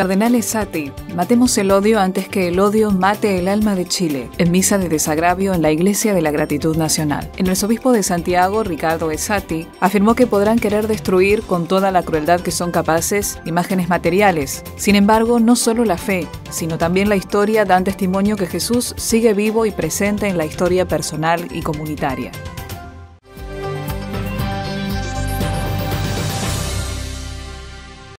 Cardenal Esati, matemos el odio antes que el odio mate el alma de Chile, en misa de desagravio en la Iglesia de la Gratitud Nacional. El arzobispo de Santiago, Ricardo Esati, afirmó que podrán querer destruir con toda la crueldad que son capaces imágenes materiales. Sin embargo, no solo la fe, sino también la historia dan testimonio que Jesús sigue vivo y presente en la historia personal y comunitaria.